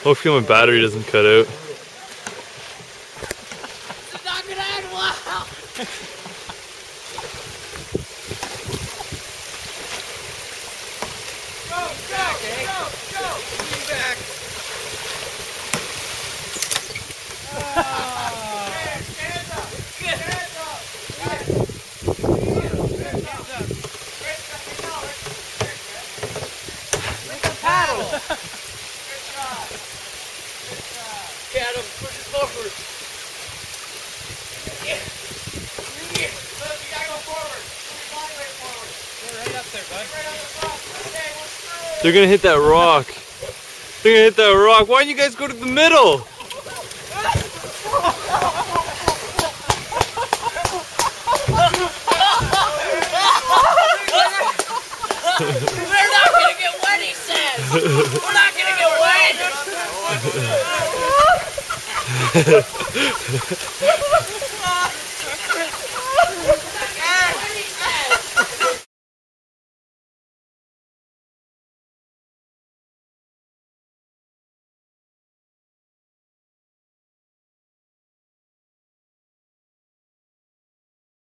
Hopefully my battery doesn't cut out. Knock it out! Wow! Go! Lean back. Stand up. Like a paddle. Good job. Okay, Adam, push it forward. Yeah. Look, you gotta go forward. Move your body weight forward. Go right up there, bud. Right on the front. Okay, we're screwed. They're gonna hit that rock. They're gonna hit that rock. Why don't you guys go to the middle? We're not gonna get wet, he says! We're not gonna get wet!